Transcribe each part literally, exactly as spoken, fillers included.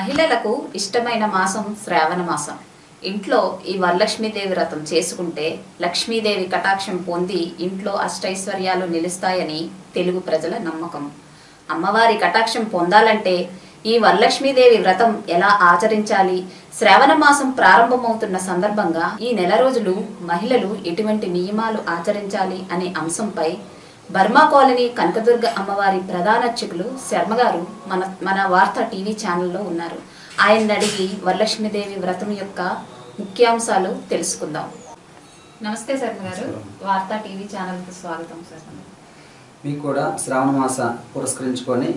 మహిళలకు ఇష్టమైన మాసం శ్రావణ మాసం. ఇంట్లో ఈ వరలక్ష్మీదేవి వ్రతం చేసుకుంటే లక్ష్మీదేవి కటాక్షం పొంది ఇంట్లో అష్టైశ్వర్యాలు నిలుస్తాయని తెలుగు ప్రజల నమ్మకం. అమ్మవారి కటాక్షం పొందాలంటే ఈ వరలక్ష్మీదేవి వ్రతం ఎలా ఆచరించాలి, శ్రావణ మాసం ప్రారంభమవుతున్న సందర్భంగా ఈ నెల రోజులు మహిళలు ఎటువంటి నియమాలు ఆచరించాలి అనే అంశంపై బర్మా కాలనీ కనకదుర్గ అమ్మవారి ప్రధాన అర్చకులు శర్మ గారు మన మన వార్తా టీవీ ఛానల్లో ఉన్నారు. ఆయన అడిగి వరలక్ష్మీదేవి వ్రతం యొక్క ముఖ్యాంశాలు తెలుసుకుందాం. నమస్తే శర్మ గారు, వార్తా టీవీ ఛానల్కి స్వాగతం. శర్మ గారు, మీకు కూడా శ్రావణ మాస పురస్కరించుకొని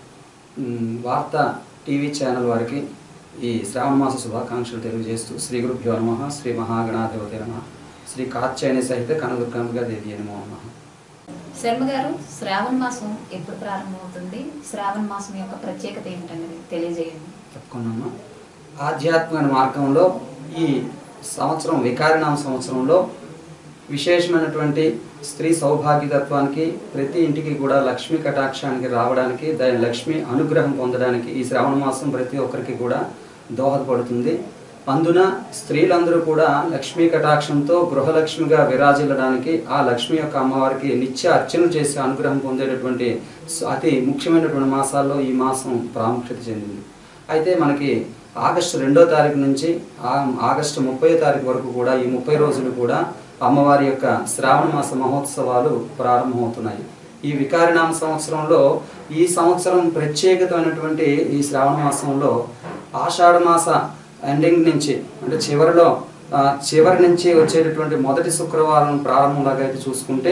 వార్తా టీవీ ఛానల్ వారికి ఈ శ్రావణ మాస శుభాకాంక్షలు తెలియజేస్తూ శ్రీ గురుభ్యో నమః, శ్రీ మహాగణాధిపతి నమః, శ్రీ కాత్యాయని సహిత కనకదుర్గ దేవి నమో నమః. శర్మ గారు, శ్రావణ మాసం ఎప్పుడు ప్రారంభమవుతుంది? శ్రావణ మాసం యొక్క ప్రత్యేకత ఏమిటనేది తెలియజేయండి. తప్పకుండా. ఆధ్యాత్మిక మార్గంలో ఈ సంవత్సరం వికారినామ సంవత్సరంలో విశేషమైనటువంటి స్త్రీ సౌభాగ్యతత్వానికి, ప్రతి ఇంటికి కూడా లక్ష్మీ కటాక్షానికి రావడానికి, దాని లక్ష్మీ అనుగ్రహం పొందడానికి ఈ శ్రావణ మాసం ప్రతి ఒక్కరికి కూడా దోహదపడుతుంది. అందున స్త్రీలందరూ కూడా లక్ష్మీ కటాక్షంతో గృహలక్ష్మిగా విరాజిల్లడానికి, ఆ లక్ష్మి యొక్క అమ్మవారికి నిత్య అర్చనలు చేసి అనుగ్రహం పొందేటటువంటి అతి ముఖ్యమైనటువంటి మాసాల్లో ఈ మాసం ప్రాముఖ్యత చెందింది. అయితే మనకి ఆగస్టు రెండో తారీఖు నుంచి ఆగస్టు ముప్పై తారీఖు వరకు కూడా ఈ ముప్పై రోజులు కూడా అమ్మవారి యొక్క శ్రావణ మాస మహోత్సవాలు ప్రారంభమవుతున్నాయి. ఈ వికారినామ సంవత్సరంలో ఈ సంవత్సరం ప్రత్యేకతమైనటువంటి ఈ శ్రావణ మాసంలో ఆషాఢ మాస ఎండింగ్ నుంచి అంటే చివరిలో చివరి నుంచి వచ్చేటటువంటి మొదటి శుక్రవారం ప్రారంభంలాగా అయితే చూసుకుంటే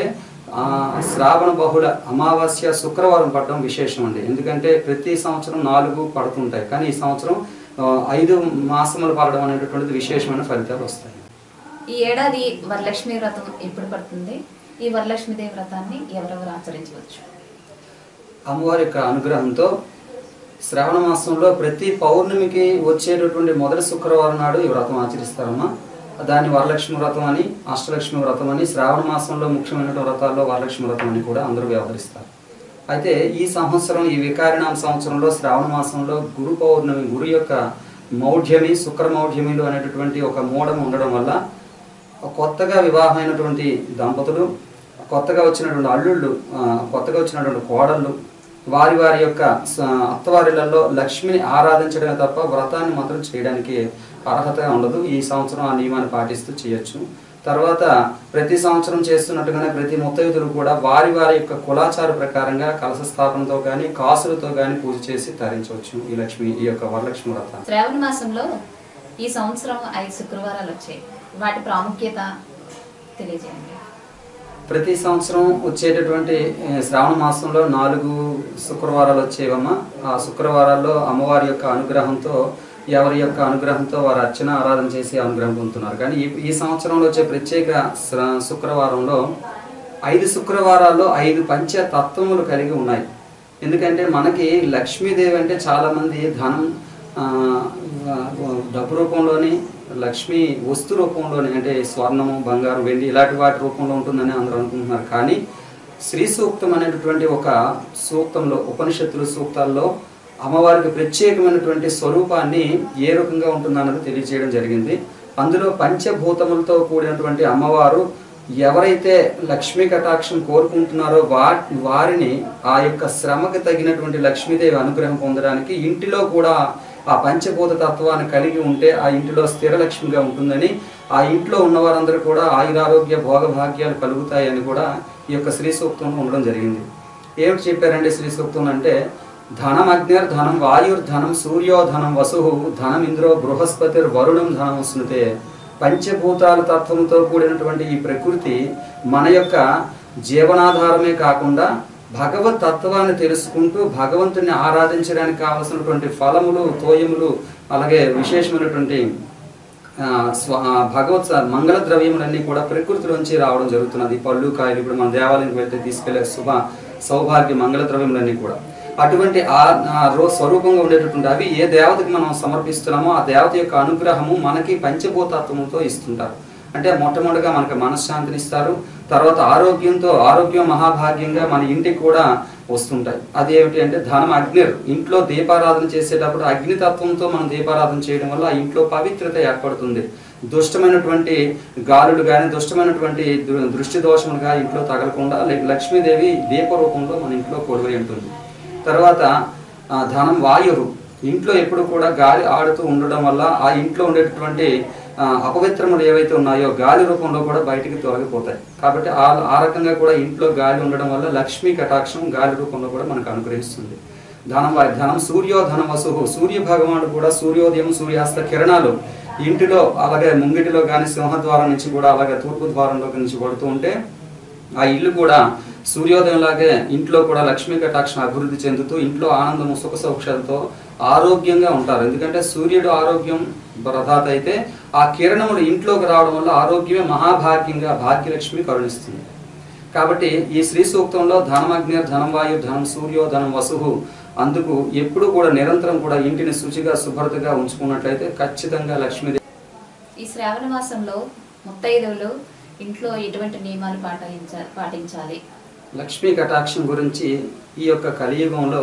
శ్రావణ బహుళ అమావాస్య శుక్రవారం పడడం విశేషం అండి. ఎందుకంటే ప్రతి సంవత్సరం నాలుగు పడుతుంటాయి, కానీ ఈ సంవత్సరం ఐదు మాసములు పడడం అనేటటువంటిది విశేషమైన ఫలితాలు వస్తాయి. ఈ ఏడాది వరలక్ష్మి వ్రతం ఎప్పుడు పడుతుంది? ఈ వరలక్ష్మీదేవి వ్రతాన్ని ఎవరెవరు ఆచరించవచ్చు? అమ్మవారి యొక్క అనుగ్రహంతో శ్రావణ మాసంలో ప్రతి పౌర్ణమికి వచ్చేటటువంటి మొదటి శుక్రవారం నాడు ఈ వ్రతం ఆచరిస్తారమ్మా. దాన్ని వరలక్ష్మి వ్రతం అని, అష్టలక్ష్మి వ్రతం అని, శ్రావణ మాసంలో ముఖ్యమైన వ్రతాల్లో వరలక్ష్మి వ్రతం అని కూడా అందరూ వ్యవహరిస్తారు. అయితే ఈ సంవత్సరం ఈ వికారినామ సంవత్సరంలో శ్రావణ మాసంలో గురు పౌర్ణమి, గురు యొక్క మౌఢ్యమి, శుక్ర మౌఢ్యమిలు అనేటటువంటి ఒక మూఢం ఉండడం వల్ల కొత్తగా వివాహమైనటువంటి దంపతులు, కొత్తగా వచ్చినటువంటి అల్లుళ్ళు, కొత్తగా వచ్చినటువంటి కోడళ్ళు వారి వారి యొక్క అత్తవారిలలో లక్ష్మిని ఆరాధించడమే తప్ప వ్రతాన్ని మాత్రం చేయడానికి అర్హత ఉండదు. ఈ సంవత్సరం ఆ నియమాన్ని పాటిస్తూ చేయొచ్చు. తర్వాత ప్రతి సంవత్సరం చేస్తున్నట్టుగానే ప్రతి ముత్తైదులు కూడా వారి వారి యొక్క కులాచార ప్రకారంగా కలశ స్థాపనతో కానీ కాసులతో కానీ పూజ చేసి తరించవచ్చు ఈ లక్ష్మి ఈ యొక్క వరలక్ష్మి వ్రతం. శ్రావణ మాసంలో ఈ సంవత్సరం ఐదు శుక్రవారాలు వచ్చాయి, వాటి ప్రాముఖ్యత తెలియజేయండి. ప్రతి సంవత్సరం వచ్చేటటువంటి శ్రావణ మాసంలో నాలుగు శుక్రవారాలు వచ్చేవమ్మ. ఆ శుక్రవారాల్లో అమ్మవారి యొక్క అనుగ్రహంతో, ఎవరి యొక్క అనుగ్రహంతో వారు అర్చన ఆరాధన చేసి అనుగ్రహం పొందుతున్నారు. కానీ ఈ ఈ సంవత్సరంలో వచ్చే ప్రత్యేక శుక్రవారంలో ఐదు శుక్రవారాల్లో ఐదు పంచతత్వములు కలిగి ఉన్నాయి. ఎందుకంటే మనకి లక్ష్మీదేవి అంటే చాలామంది ధనం డబ్బు రూపంలోని, లక్ష్మి వస్తు రూపంలోని అంటే స్వర్ణము, బంగారం, వెండి ఇలాంటి వాటి రూపంలో ఉంటుందని అందరూ అనుకుంటున్నారు. కానీ శ్రీ సూక్తం అనేటటువంటి ఒక సూక్తంలో, ఉపనిషత్తుల సూక్తాల్లో అమ్మవారికి ప్రత్యేకమైనటువంటి స్వరూపాన్ని ఏ రకంగా ఉంటుందన్నది తెలియజేయడం జరిగింది. అందులో పంచభూతములతో కూడినటువంటి అమ్మవారు ఎవరైతే లక్ష్మీ కటాక్షం కోరుకుంటున్నారో వా వారిని ఆ యొక్క శ్రమకు తగినటువంటి లక్ష్మీదేవి అనుగ్రహం పొందడానికి ఇంటిలో కూడా ఆ పంచభూత తత్వాన్ని కలిగి ఉంటే ఆ ఇంటిలో స్థిర లక్ష్మిగా ఉంటుందని, ఆ ఇంట్లో ఉన్నవారందరూ కూడా ఆయురారోగ్య భోగభాగ్యాలు కలుగుతాయని కూడా ఈ యొక్క శ్రీ సూక్తంలో ఉండడం జరిగింది. ఏమిటి చెప్పారండి శ్రీ సూక్తం అంటే, ధనం అగ్నిర్ ధనం వాయుర్ధనం సూర్యో ధనం వసు ధనం ఇంద్రో బృహస్పతిర్ వరుణం ధనం స్నుతే. పంచభూతాల తత్వంతో కూడినటువంటి ఈ ప్రకృతి మన యొక్క జీవనాధారమే కాకుండా భగవత్ తత్వాన్ని తెలుసుకుంటూ భగవంతుని ఆరాధించడానికి కావలసినటువంటి ఫలములు, తోయములు, అలాగే విశేషమైనటువంటి భగవత్ మంగళ ద్రవ్యములన్నీ కూడా ప్రకృతిలోంచి రావడం జరుగుతున్నది. పళ్ళు, కాయలు, ఇప్పుడు మన దేవాలయానికి వెళ్తే తీసుకెళ్లే శుభ సౌభాగ్య మంగళ ద్రవ్యములన్నీ కూడా అటువంటి ఆ రో స్వరూపంగా ఉండేటటువంటి అవి ఏ దేవతకి మనం సమర్పిస్తున్నామో ఆ దేవత యొక్క అనుగ్రహము మనకి పంచభూతత్వంతో ఇస్తుంటారు. అంటే మొట్టమొదటిగా మనకు మనశ్శాంతిని ఇస్తారు. తర్వాత ఆరోగ్యంతో ఆరోగ్యం మహాభాగ్యంగా మన ఇంటికి కూడా వస్తుంటాయి. అదేమిటి అంటే ధనం అగ్నిర్. ఇంట్లో దీపారాధన చేసేటప్పుడు అగ్నితత్వంతో మనం దీపారాధన చేయడం వల్ల ఆ ఇంట్లో పవిత్రత ఏర్పడుతుంది. దుష్టమైనటువంటి గాలులు కానీ దుష్టమైనటువంటి దృష్టి దోషములు కానీ ఇంట్లో తగలకుండా లక్ష్మీదేవి దీప రూపంలో మన ఇంట్లో కొలువై ఉంటుంది. తర్వాత ధనం వాయువు. ఇంట్లో ఎప్పుడు కూడా గాలి ఆడుతూ ఉండడం వల్ల ఆ ఇంట్లో ఉండేటటువంటి అపవిత్రములు ఏవైతే ఉన్నాయో గాలి రూపంలో కూడా బయటికి తొలగిపోతాయి. కాబట్టి ఆ ఆ రకంగా కూడా ఇంట్లో గాలి ఉండడం వల్ల లక్ష్మీ కటాక్షం గాలి రూపంలో కూడా మనకు అనుగ్రహిస్తుంది. ధనం ధనం సూర్యో ధనం వసుహు. సూర్య భగవానుడు కూడా సూర్యోదయం సూర్యాస్త కిరణాలు ఇంటిలో అలాగే ముంగిటిలో కానీ సింహద్వారం నుంచి కూడా అలాగే తూర్పు ద్వారంలో నుంచి కొడుతూ ఉంటే ఆ ఇల్లు కూడా సూర్యోదయం లాగే ఇంట్లో కూడా లక్ష్మీ కటాక్షం అభివృద్ధి చెందుతూ ఇంట్లో ఆనందము సుఖ సౌఖ్యాలతో ఆరోగ్యంగా ఉంటారు. ఎందుకంటే సూర్యుడు ఆరోగ్యం ప్రదాత అయితే ఆ కిరణములు ఇంట్లోకి రావడం వల్ల ఆరోగ్యమే మహాభాగ్యంగా భాగ్యలక్ష్మి కరుణిస్తుంది. కాబట్టి ఈ శ్రీ సూక్తంలో ధనమగ్ని ధనం వాయు ధనం సూర్యో ధనం వసుహు. అందుకు ఎప్పుడు కూడా నిరంతరం కూడా ఇంటిని శుచిగా శుభ్రతగా ఉంచుకున్నట్లయితే ఖచ్చితంగా లక్ష్మీదేవి. ఈ శ్రావణ మాసంలో ముత్తైదువులు ఇంట్లో ఎటువంటి నియమాలు పాటించ పాటించాలి? లక్ష్మీ కటాక్షం గురించి ఈ యొక్క కలియుగంలో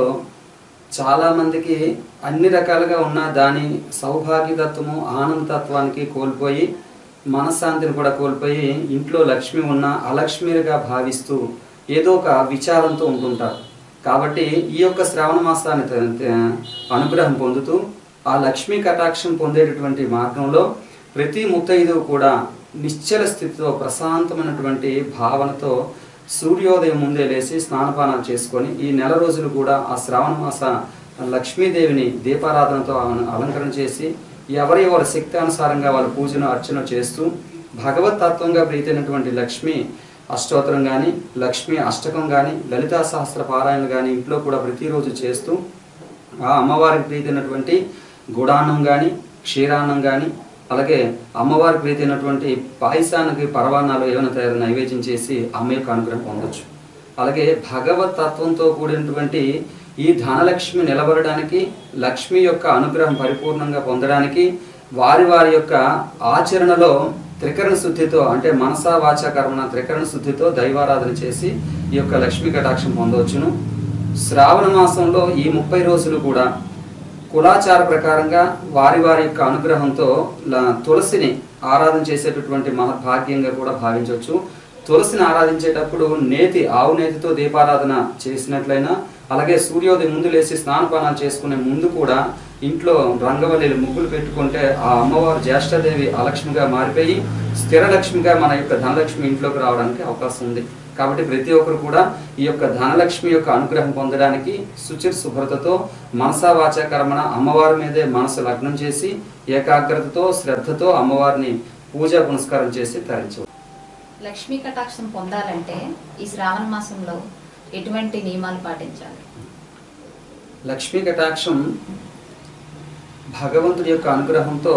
చాలామందికి అన్ని రకాలుగా ఉన్న దాని సౌభాగ్యతత్వము ఆనందతత్వానికి కోల్పోయి మనశ్శాంతిని కూడా కోల్పోయి ఇంట్లో లక్ష్మి ఉన్న అలక్ష్మిగా భావిస్తూ ఏదో ఒక విచారంతో ఉంటుంటారు. కాబట్టి ఈ యొక్క శ్రావణ మాసాన్ని అనుగ్రహం పొందుతూ ఆ లక్ష్మీ కటాక్షం పొందేటటువంటి మార్గంలో ప్రతి ముత్తైదువు కూడా నిశ్చల స్థితితో ప్రశాంతమైనటువంటి భావనతో సూర్యోదయం ముందే లేచి స్నానపానాలు చేసుకొని ఈ నెల రోజులు కూడా ఆ శ్రావణ మాస లక్ష్మీదేవిని దీపారాధనతో అలంకరణ చేసి ఎవరి ఎవరి శక్తి అనుసారంగా వాళ్ళ పూజను అర్చన చేస్తూ భగవతత్వంగా ప్రీతైనటువంటి లక్ష్మీ అష్టోత్తరం కానీ లక్ష్మీ అష్టకం కానీ లలితా సహస్ర పారాయణలు కానీ ఇంట్లో కూడా ప్రతిరోజు చేస్తూ ఆ అమ్మవారికి ప్రీతైనటువంటి గుడాన్నం కానీ క్షీరాన్నం కానీ అలాగే అమ్మవారికి ప్రీతైనటువంటి పాయసానికి పరవాణాలు ఏమైనా తయారు నైవేద్యం చేసి అమ్మ యొక్క అనుగ్రహం పొందొచ్చు. అలాగే భగవత్ తత్వంతో కూడినటువంటి ఈ ధనలక్ష్మి నిలబడడానికి లక్ష్మి యొక్క అనుగ్రహం పరిపూర్ణంగా పొందడానికి వారి వారి యొక్క ఆచరణలో త్రికరణ శుద్ధితో అంటే మనసా వాచా కర్మణ త్రికరణ శుద్ధితో దైవారాధన చేసి ఈ యొక్క లక్ష్మీ కటాక్షం పొందవచ్చును. శ్రావణ మాసంలో ఈ ముప్పై రోజులు కూడా కులాచార ప్రకారంగా వారి వారి యొక్క అనుగ్రహంతో తులసిని ఆరాధన చేసేటటువంటి మహద్భాగ్యంగా కూడా భావించవచ్చు. తులసిని ఆరాధించేటప్పుడు నేతి ఆవు నేతితో దీపారాధన చేసినట్లయినా అలాగే సూర్యోదయం ముందు లేచి స్నానపానాలు చేసుకునే ముందు కూడా ఇంట్లో రంగవల్లిలు ముగ్గులు పెట్టుకుంటే ఆ అమ్మవారు జ్యేష్ఠదేవి అలక్ష్మిగా మారిపోయి స్థిరలక్ష్మిగా మన యొక్క ధనలక్ష్మి ఇంట్లోకి రావడానికి అవకాశం ఉంది. కాబట్టి ప్రతి ఒక్కరు కూడా ఈ యొక్క ధనలక్ష్మి యొక్క అనుగ్రహం పొందడానికి శుచిర్ శుభ్రతతో మనసా వాచా కర్మణ అమ్మవారి మీదే మనసు లగ్నం చేసి ఏకాగ్రతతో శ్రద్ధతో అమ్మవారిని పూజా పునస్కారం చేసి తరించవచ్చు. లక్ష్మీ కటాక్షం పొందాలంటే ఈ శ్రావణ మాసంలో ఎటువంటి నియమాలు పాటించాలి? లక్ష్మీ కటాక్షం భగవంతుడి యొక్క అనుగ్రహంతో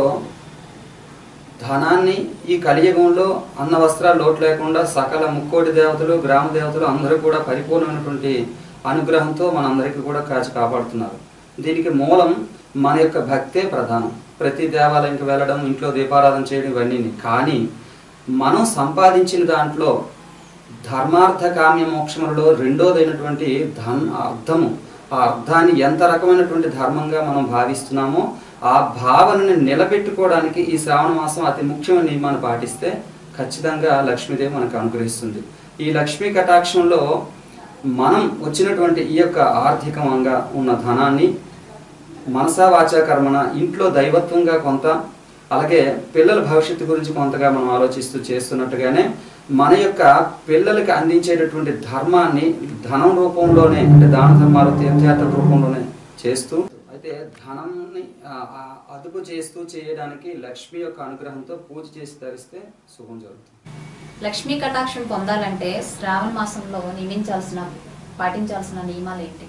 ధనాన్ని ఈ కలియుగంలో అన్న వస్త్రాలు లోటు లేకుండా సకల ముక్కోటి దేవతలు గ్రామ దేవతలు అందరూ కూడా పరిపూర్ణమైనటువంటి అనుగ్రహంతో మనందరికీ కూడా కాచి కాపాడుతున్నారు. దీనికి మూలం మన యొక్క భక్తే ప్రధానం. ప్రతి దేవాలయంకి వెళ్ళడం ఇంట్లో దీపారాధన చేయడం ఇవన్నీ. కానీ మనం సంపాదించిన దాంట్లో ధర్మార్థ కామ్య మోక్షములలో రెండోదైనటువంటి ధన్ అర్థము ఆ అర్థాన్ని ఎంత రకమైనటువంటి ధర్మంగా మనం భావిస్తున్నామో ఆ భావనని నిలబెట్టుకోవడానికి ఈ శ్రావణ మాసం అతి ముఖ్యమైన నియమాన్ని పాటిస్తే ఖచ్చితంగా లక్ష్మీదేవి మనకు అనుగ్రహిస్తుంది. ఈ లక్ష్మీ కటాక్షంలో మనం వచ్చినటువంటి ఈ యొక్క ఆర్థికంగా ఉన్న ధనాన్ని మనసా వాచా కర్మణ ఇంట్లో దైవత్వంగా కొంత అలాగే పిల్లల భవిష్యత్తు గురించి కొంతగా మనం ఆలోచిస్తూ చేస్తున్నట్టుగానే మన యొక్క పిల్లలకి అందించేటటువంటి ధర్మాన్ని ధనం రూపంలోనే అంటే దాన ధర్మాలు తీర్థయాత్ర రూపంలోనే చేస్తూ అయితే ధనాన్ని అదుపు చేస్తూ చేయడానికి లక్ష్మి యొక్క అనుగ్రహంతో పూజ చేసి ధరిస్తే శుభం జరుగుతుంది. లక్ష్మీ కటాక్షం పొందాలంటే శ్రావణ మాసంలో నియమించాల్సిన పాటించాల్సిన నియమాలు ఏంటి?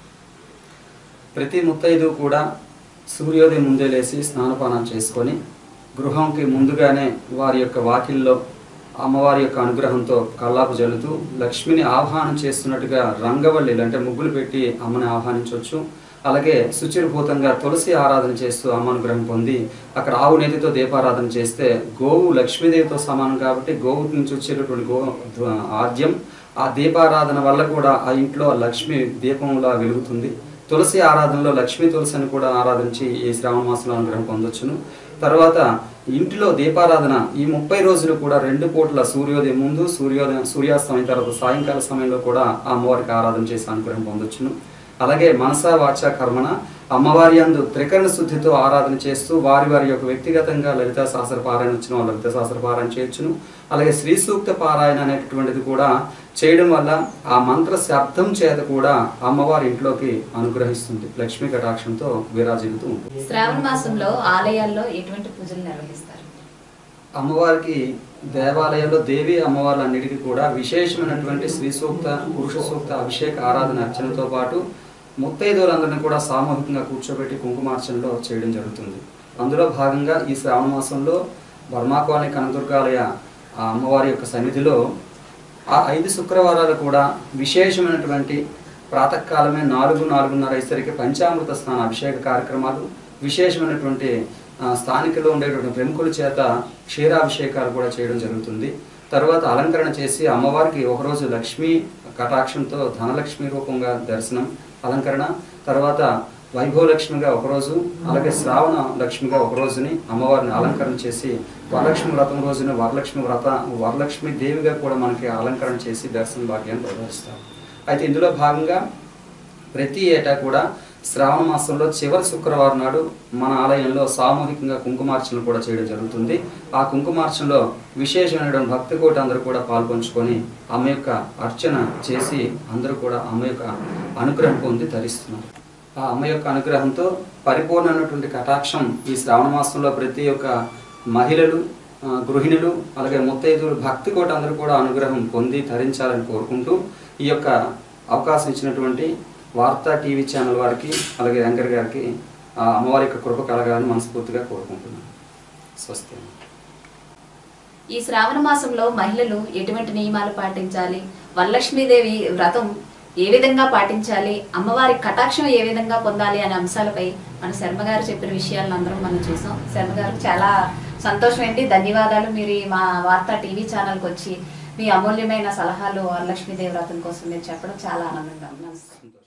ప్రతి ముత్తైదు కూడా సూర్యోదయం ముందే లేచి స్నానపానం చేసుకొని గృహంకి ముందుగానే వారి యొక్క వాకిల్లో అమ్మవారి యొక్క అనుగ్రహంతో కల్లాపు జల్లుతూ లక్ష్మిని ఆహ్వానం చేస్తున్నట్టుగా రంగవల్లిలు అంటే ముగ్గులు పెట్టి అమ్మని ఆహ్వానించవచ్చు. అలాగే శుచిర్భూతంగా తులసి ఆరాధన చేస్తూ అమ్మానుగ్రహం పొంది అక్కడ ఆవు నేతితో దీపారాధన చేస్తే గోవు లక్ష్మీదేవితో సమానం కాబట్టి గోవు నుంచి వచ్చేటటువంటి గో ఆద్యం ఆ దీపారాధన వల్ల కూడా ఆ ఇంట్లో లక్ష్మి దీపంలా వెలుగుతుంది. తులసి ఆరాధనలో లక్ష్మీ తులసిని కూడా ఆరాధించి ఈ శ్రావణ మాసంలో అనుగ్రహం పొందొచ్చును. తర్వాత ఇంటిలో దీపారాధన ఈ ముప్పై రోజులు కూడా రెండు పూట్ల సూర్యోదయం ముందు సూర్యోదయం సూర్యాస్తమయం తర్వాత సాయంకాల సమయంలో కూడా ఆ అమ్మవారికి ఆరాధన చేసి అనుగ్రహం పొందొచ్చును. అలాగే మనసా వాచ కర్మణ అమ్మవారి యందు త్రికరణ శుద్ధితో ఆరాధన చేస్తూ వారి వారి యొక్క వ్యక్తిగతంగా లలితా సహస్ర పారాయణ వచ్చిన వాళ్ళు లలితా సహస్ర పారాయణ చేయొచ్చును. అలాగే శ్రీ సూక్త పారాయణ అనేటటువంటిది కూడా చేయడం వల్ల ఆ మంత్ర శబ్దం చేత కూడా అమ్మవారి ఇంట్లోకి అనుగ్రహిస్తుంది, లక్ష్మీ కటాక్షంతో విరాజిల్లుతూ ఉంటుంది. శ్రావణ మాసంలో ఆలయాల్లో ఎటువంటి పూజలు నిర్వహిస్తారు? అమ్మవారికి దేవాలయంలో దేవి అమ్మవార్లన్నిటికీ కూడా విశేషమైనటువంటి శ్రీ సూక్త పురుష సూక్త అభిషేక ఆరాధన అర్చనతో పాటు ముత్తైదువులందరినీ కూడా సామూహికంగా కూర్చోబెట్టి కుంకుమార్చనలో చేయడం జరుగుతుంది. అందులో భాగంగా ఈ శ్రావణ మాసంలో బర్మాకోని కనదుర్గాలయ ఆ అమ్మవారి యొక్క సన్నిధిలో ఆ ఐదు శుక్రవారాలు కూడా విశేషమైనటువంటి ప్రాతకాలమే నాలుగు నాలుగున్నర ఐసరికి పంచామృత స్నాన అభిషేక కార్యక్రమాలు, విశేషమైనటువంటి స్థానికలో ఉండేటువంటి ప్రముఖుల చేత క్షీరాభిషేకాలు కూడా చేయడం జరుగుతుంది. తర్వాత అలంకరణ చేసి అమ్మవారికి ఒకరోజు లక్ష్మీ కటాక్షంతో ధనలక్ష్మి రూపంగా దర్శనం అలంకరణ, తర్వాత వైభవలక్ష్మిగా ఒకరోజు, అలాగే శ్రావణ లక్ష్మిగా ఒక రోజుని అమ్మవారిని అలంకరణ చేసి వరలక్ష్మి వ్రతం రోజున వరలక్ష్మి వ్రత వరలక్ష్మి దేవిగా కూడా మనకి అలంకరణ చేసి దర్శన భాగ్యాన్ని ప్రదర్శిస్తాం. అయితే ఇందులో భాగంగా ప్రతి ఏటా కూడా శ్రావణ మాసంలో చివరి శుక్రవారం నాడు మన ఆలయంలో సామూహికంగా కుంకుమార్చన కూడా చేయడం జరుగుతుంది. ఆ కుంకుమార్చనలో విశేషమైనటువంటి భక్తి కోటి అందరూ కూడా పాల్పంచుకొని అమ్మ యొక్క అర్చన చేసి అందరూ కూడా అమ్మ యొక్క అనుగ్రహం పొంది ధరిస్తున్నారు. ఆ అమ్మ యొక్క అనుగ్రహంతో పరిపూర్ణమైనటువంటి కటాక్షం ఈ శ్రావణ మాసంలో ప్రతి ఒక్క మహిళలు, గృహిణులు, అలాగే ముత్తైదువులు భక్తి కోటి అందరూ కూడా అనుగ్రహం పొంది ధరించాలని కోరుకుంటూ ఈ యొక్క అవకాశం ఇచ్చినటువంటి వార్తా టీవీ ఛానల్ వారికి అలాగే యాంకర్ గారికి ఆ అమ్మవారి యొక్క కృప కలగాలని మనస్ఫూర్తిగా కోరుకుంటున్నాను. స్వస్తి. ఈ శ్రావణ మాసంలో మహిళలు ఎటువంటి నియమాలు పాటించాలి, వరలక్ష్మీదేవి వ్రతం ఏ విధంగా పాటించాలి, అమ్మవారి కటాక్షం ఏ విధంగా పొందాలి అనే అంశాలపై మన శర్మ గారు చెప్పిన విషయాలను అందరం మనం చూసాం. శర్మ గారు చాలా సంతోషం ఏంటి, ధన్యవాదాలు. మీరు మా వార్తా టీవీ ఛానల్కి వచ్చి మీ అమూల్యమైన సలహాలు వరలక్ష్మీదేవి వ్రతం కోసం మీరు చెప్పడం చాలా ఆనందంగా ఉంది.